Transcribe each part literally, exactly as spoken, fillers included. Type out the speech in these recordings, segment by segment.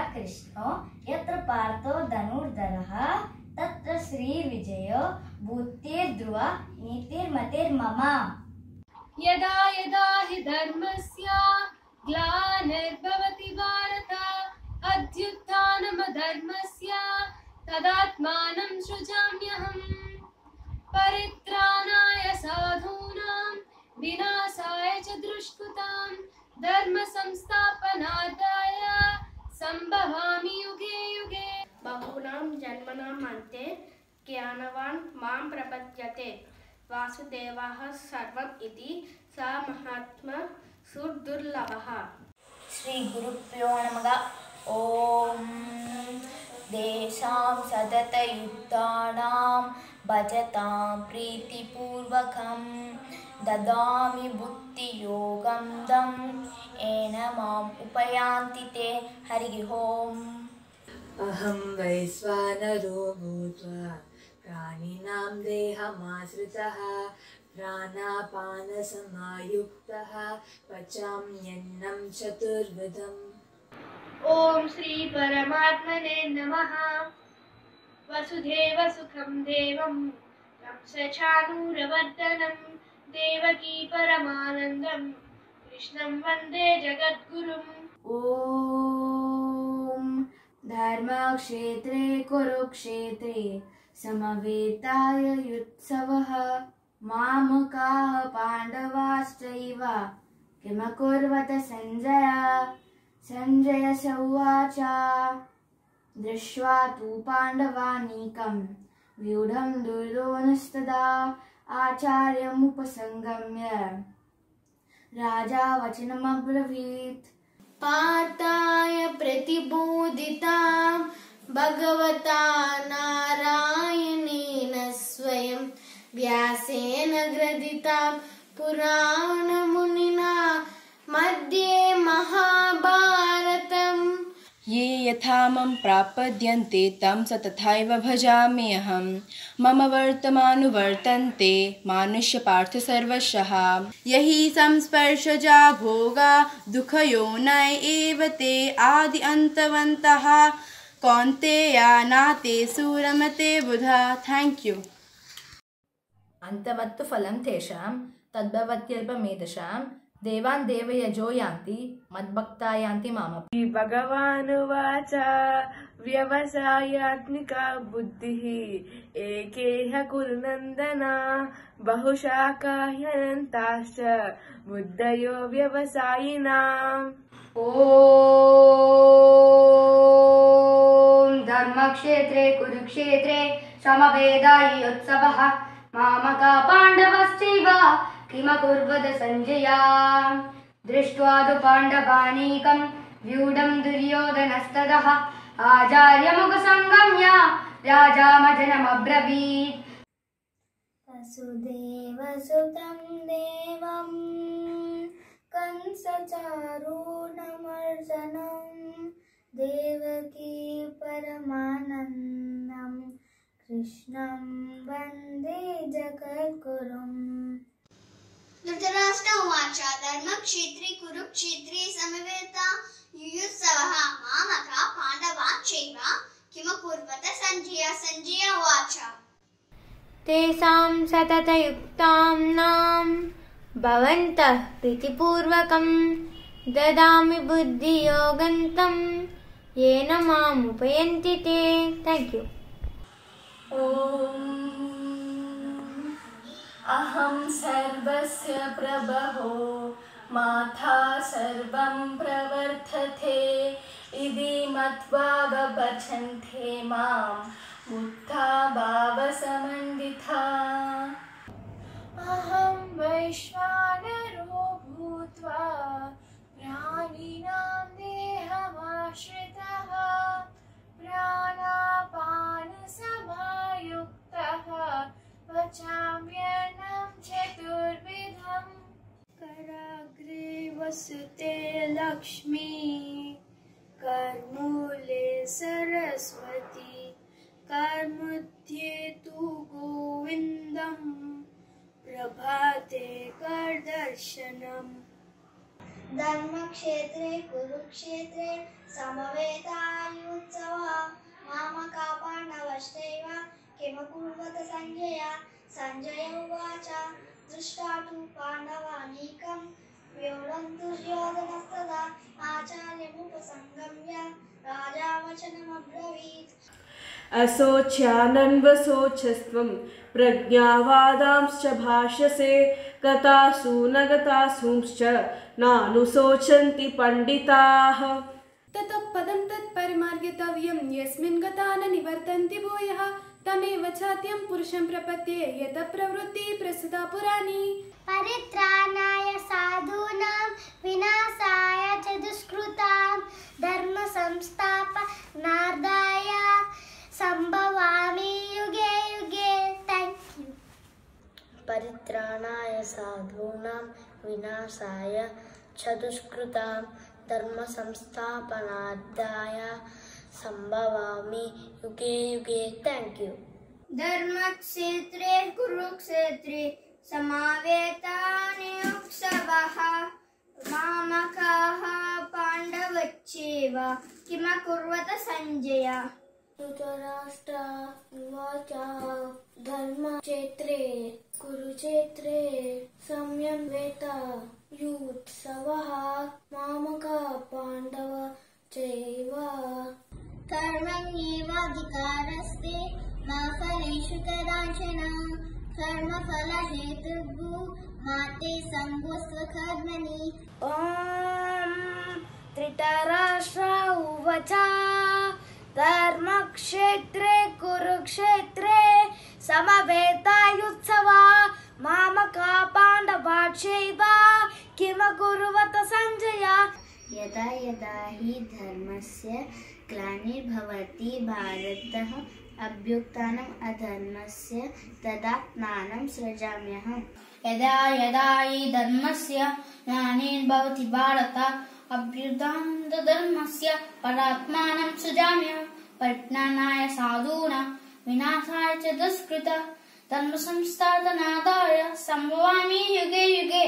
कृष्णो यत्र पार्थो धनुर्धरः तत्र श्रीर्विजयो भूतेर्ध्रुवा नीतिर्मतिर्मम। यदा यदा हि धर्मस्य ग्लानिर्भवति भारत अभ्युत्थानमधर्मस्य तदात्मानं सृजाम्यहम्। परित्राणाय साधूनां विनाशाय च दुष्कृतां धर्म संस्थापनार्थाय संभवामि युगे युगे। बहूनां जन्मनां अन्ते ज्ञानवान् मां प्रपद्यते वासुदेवः सर्वम् इति स महात्मा सुदुर्लभः। श्री गुरुभ्यो नमः। ओम देशां सततयुक्तानां भजतां प्रीतिपूर्वकं ददामि बुद्धियोगं तं येन माम् उपयान्ति ते। हरिः ओम्। अहं वैश्वानरो भूत्वा प्राणिनां देहमाश्रितः प्राणापानसमायुक्तः पचाम्यन्नं चतुर्विधम्। ओम श्री परमात्मने नमः। वसुदेव सुखं देवं कंसचाणूरमर्दनं देवकी परमानन्दं कृष्णं वन्दे जगद्गुरुम्। ओम धर्मक्षेत्रे कुरुक्षेत्रे समवेतायुत्सवः मामकाः पाण्डवाश्चैव किमकुर्वत सञ्जय। सञ्जय उवाच दृष्ट्वा तु पाण्डवानीकं व्यूढं दुर्योधनस्तदा आचार्यमुपसंगम्य राजा वचनमब्रवीत्। पार्थाय प्रतिबोधितां भगवता नारायणेन स्वयं व्यासेन ग्रथितां पुराणमुनिना मध्ये महाभारतम्। ये यथा मम प्रापद्यन्ते तं स तथैव भजामि अहं। मम वर्तमानुवर्तन्ते मानुष्यपार्थ सर्वशः। यहि संस्पर्शजा भोगा दुःखयोनय एव ते आदि अन्तवन्तः कौन्तेया नाते सूरमते बुधा। Thank you. अंतवत्तु फलं तेषां तद्भवत्यल्पमेधसां देवान् देवयजो यान्ति मद्भक्ता यान्ति मामपि। भगवानुवाच व्यवसायात्मिका बुद्धिः एकेह कुरु नन्दन बहुशाखा ह्यनन्ताश्च बुद्धयो व्यवसायिनाम्। ओम धर्मक्षेत्रे कुरुक्षेत्रे समवेदायुत्सवः मामका पाण्डवश्चैव किमकुर्वत सञ्जय। दृष्ट्वा तु पाण्डवानीकं व्यूढं दुर्योधनस्ततः आचार्यमुपसंगम्य राजामजनमब्रवीत्। वसुदेवसुतं देवं कंसचारूणमर्दनं देवकी परमानन्दं कृष्णं वन्दे जगद्गुरुम्। धृतराष्ट्र उवाच धर्मक्षेत्रे कुरुक्षेत्रे समवेतायुत्सवः मामका पाण्डवाश्चैव किमकुर्वत सञ्जय। सञ्जय उवाच तेषां सततयुक्तानां भवन्तः प्रीतिपूर्वकं ददामि बुद्धियोगं तं येन माम् उपयन्ति ते। Thank you. अहं सर्वस्य प्रभवो माता सर्वं प्रवर्तते इति मत्वा प्रपठन्ते मां बुद्धा भावसमन्विता। अहं वैश्वानरो भूत्वा प्राणिनां देहमाश्रितः प्राणापानसमायुक्तः पचाम्यन्नं चतुर्विधम्। कराग्रे वसते लक्ष्मी करमूले सरस्वती करमध्ये तु गोविन्दम् प्रभाते करदर्शनम्। धर्मक्षेत्रे कुरुक्षेत्रे समवेतायुत्सवः मामका पाण्डवश्चैव किमकुर्वत सञ्जय सञ्जय उवाच दृष्ट्वा तु पाण्डवानीकं व्यूढं दुर्योधनस्तदा आचार्यमुपसंगम्य राजा वचनमब्रवीत् असोच्यानन्वसोचस्त्वं प्रज्ञावादांश्च भाष्यसे गतासु न गतासूंश्च नानुशोचन्ति पण्डिताः। ततः पदं तत्परिमार्गितव्यं यस्मिन् गता न निवर्तन्ति भूयः तमेव चात्यं पुरुषं प्रपद्ये यतः प्रवृत्तिः प्रसृता पुराणी। परित्राणाय साधूनां विनाशाय च दुष्कृतां धर्म संस्थापनार्थाय संभवामि युगे युगे। Thank you. परित्राणाय साधूनां विनाशाय च दुष्कृतां धर्म संस्थापनार्थाय संभवामि युगे युगे। Thank you. धर्मक्षेत्रे कुरुक्षेत्रे समावेतान्युत्सवः मामकाः पाण्डवश्चैव किमकुर्वत सञ्जय। धृतराष्ट्र उवाच धर्मक्षेत्रे कुरुक्षेत्रे समवेतायुत्सवः मामकाः पाण्डवश्चैव कर्मण्येवाधिकारस्ते मा फलेषु कदाचन कर्मफलहेतुर्भू मा ते सङ्गोऽस्त्व कर्मणि। ॐ धृतराष्ट्र उवाच धर्मक्षेत्रे कुरुक्षेत्रे समवेतायुत्सवः मामकाः पाण्डवाश्चैव किमकुर्वत सञ्जय। यदा यदा हि धर्मस्य ग्लानिर्भवति भारतः अभ्युत्थानम् अधर्मस्य तदात्मानं सृजाम्यहम्। यदा यदा हि धर्मस्य ग्लानिर्भवति भारतः अभ्युत्थानम् अधर्मस्य तदात्मानं सृजाम्यहम्। परित्राणाय साधूनां विनाशाय च दुष्कृतः धर्म संस्थापनार्थाय संभवामि युगे युगे।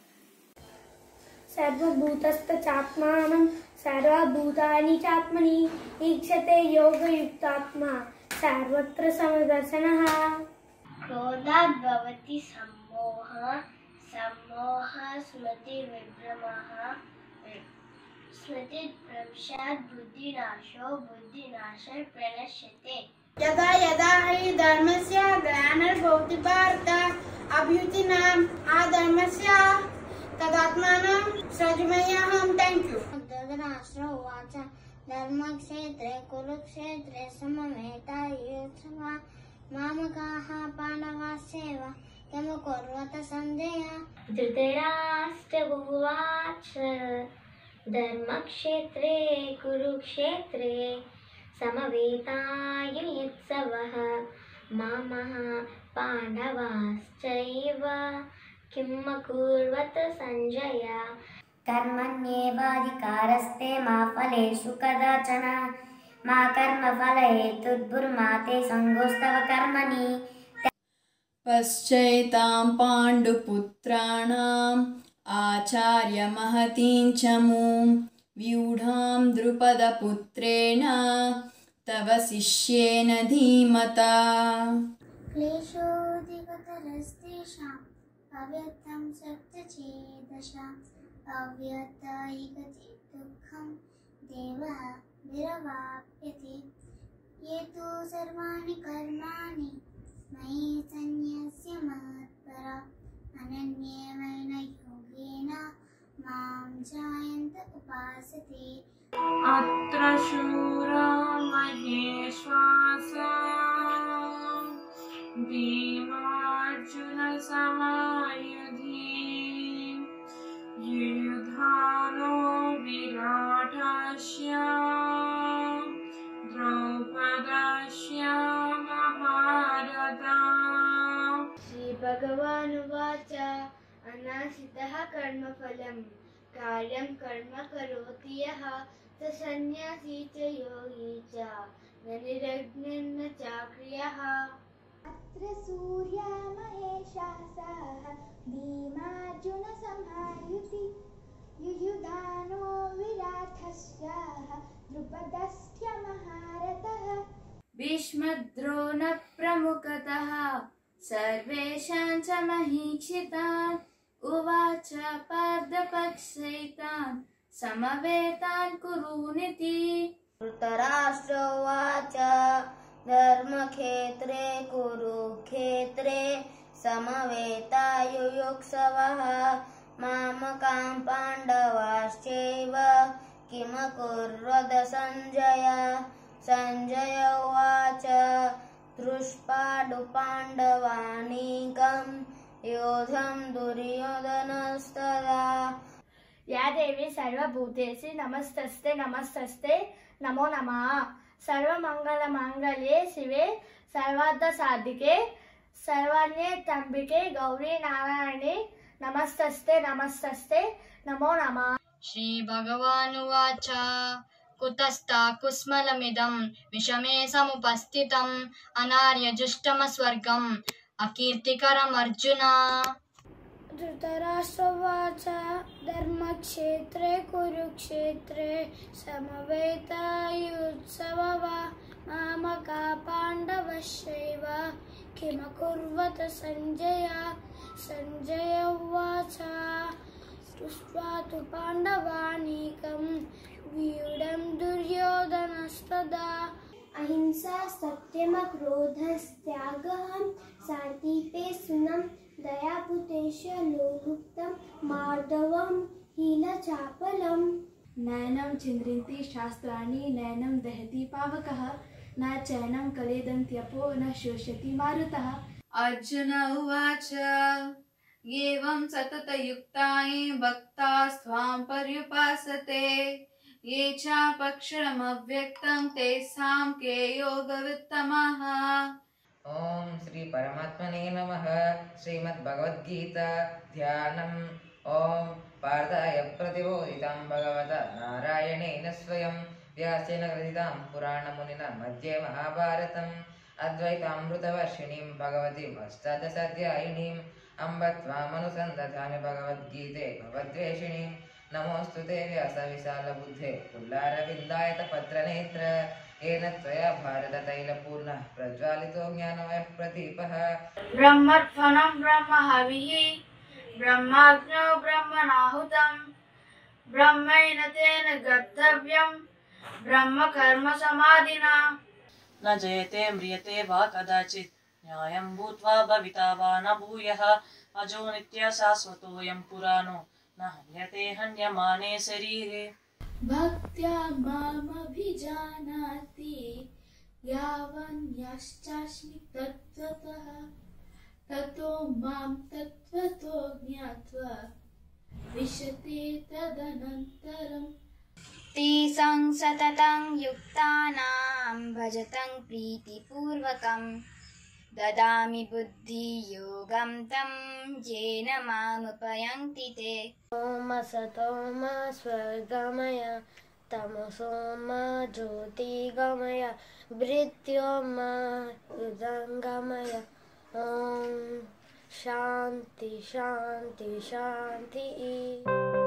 सर्वभूतस्थचात्मानं सर्वभूतानि चात्मनि ईक्षते योगयुक्तात्मा सर्वत्र समदर्शनः। क्रोधात् भवति सम्मोहः सम्मोहः स्मृतिविभ्रमः स्मृतिभ्रंशात् बुद्धिनाशो बुद्धिनाशः प्रणश्यते। यदा यदा हि धर्मस्य ग्लानिर्भवति भारत अभ्युत्थानम् अधर्मस्य तदात्मानं सृजाम्यहम्। Thank you. धृतराष्ट्र उवाच धर्मक्षेत्रे कुरुक्षेत्रे समवेतायुत्सवः मामकाः पाण्डवाश्चैव किमकुर्वत सञ्जय। धृतराष्ट्र उवाच धर्मक्षेत्रे कुरुक्षेत्रे समवेतायुत्सवः मामकाः पाण्डवाश्चैव किमकुर्वत सञ्जय। कर्मण्येवाधिकारस्ते मा फलेषु कदाचन मा कर्मफलहेतुर्भुर्मा ते सङ्गोऽस्त्व कर्मणि। पश्चैतां पाण्डुपुत्राणाम् आचार्यमहतीं च मूं व्यूढां द्रुपदपुत्रेण तव शिष्येन धीमता। क्लेशोऽधिकतरस्तेषाम् अव्यक्तं सप्तचेदशाम् अव्यक्तैकति दुःखं देवः विरवाप्यते। ये तु सर्वाणि कर्माणि मयि सन्न्यस्य मत्परा अनन्येन योगेन मां ध्यायन्त उपासते। अत्र शूरो महेश्वासः भीमार्जुनसमायुधि युधानो विराटस्य द्रौपदस्य महारथा। श्रीभगवानुवाच अनाशितः कर्मफलं कार्यं कर्म करोति यः स सन्न्यासी च योगी च न निरग्निर्न चाक्रियः। अत्र सूर्या महेशासः भीमार्जुनसमायुधि युयुधानो विराटस्याः द्रुपदस्य महारथः भीष्मद्रोणप्रमुखतः सर्वेषां च महीक्षितान् उवाच पार्थपक्षैतान् समवेतान् कुरुनिति। धृतराष्ट्रोवाच धर्मक्षेत्रे कुरुक्षेत्रे समवेतायुयुत्सवः मामकां पाण्डवाश्चैव किमकुर्वद सञ्जय। सञ्जय उवाच दृष्ट्वाडुपाण्डवानीकं योधं दुर्योधनस्तदा। या देवी सर्वभूतेषु नमस्तस्ते नमस्तस्ते नमो नमः। सर्वमङ्गलमाङ्गल्ये शिवे सर्वार्थसाधिके शरण्ये त्र्यम्बके गौरी नारायणे नमस्तस्ते नमस्तस्ते नमो नमः। श्रीभगवानुवाच कुतस्ता कुस्मलमिदं विषमे समुपस्थितम् अनार्यजुष्टमस्वर्गम् अकीर्तिकरमर्जुन। धृतराष्ट्रोवाच धर्मक्षेत्रे कुरुक्षेत्रे समवेतायुत्सवः मामका पाण्डवश्चैव किमकुर्वत सञ्जय। सञ्जय उवाच दृष्ट्वा तु पाण्डवानीकं व्यूढं दुर्योधनस्तदा। अहिंसा सत्यमक्रोधस्त्यागः शान्तिपेशुनं दयाभूतेषु लोलुप्तं मार्दवं हीनचापलम्। नयनं छिन्द्यन्ति शास्त्राणि नयनं दहति पावकः न चैनं कलेदन्त्यपो न शोष्यति मारुतः। अर्जुन उवाच एवं सततयुक्ताये भक्तास्त्वां पर्युपासते ये चापक्षरमव्यक्तं तेषां के योगवित्तमः। ओम श्री परमात्मने नमः। श्रीमद्भगवद्गीता ध्यानम्। ओम पार्थाय प्रतिबोधितं भगवता नारायणेन स्वयं व्यासेन ग्रथितं पुराणमुनिना मध्ये महाभारतम् अद्वैतामृतवर्षिणीं भगवतीम् अष्टादशाध्यायिनीम् अम्ब त्वामनुसन्दधामि भगवद्गीते भवद्वेषिणीं। नमोऽस्तु ते व्यासविशालबुद्धे पुल्लारविन्दायतपत्रनेत्र येन त्वया भारततैलपूर्णः प्रज्वालितो ज्ञानमयः प्रदीपः। ब्रह्मत्फलं ब्रह्महविः ब्रह्माग्नौ ब्रह्मणाहुतं ब्रह्मैन तेन गन्तव्यं ब्रह्मकर्मसमाधिना। न जयते म्रियते वा कदाचित् न्यायं भूत्वा भविता वा न भूयः अजो नित्यः शाश्वतोऽयं पुराणो न हन्यते हन्यमाने शरीरे। भक्त्या मामभिजानाति यावन्यश्चास्मि तत्त्वतः ततो मां तत्त्वतो ज्ञात्वा विशते तदनन्तरम्। तेषां सततं युक्तानां भजतं प्रीतिपूर्वकं ददामि बुद्धियोगं तं येन मामुपयन्ति ते। ॐ असतो मा स्वर्गमय तमसो मा ज्योतिर्गमय मृत्योर्मा हृदङ्गमय। ॐ शान्ति शान्ति शान्ति।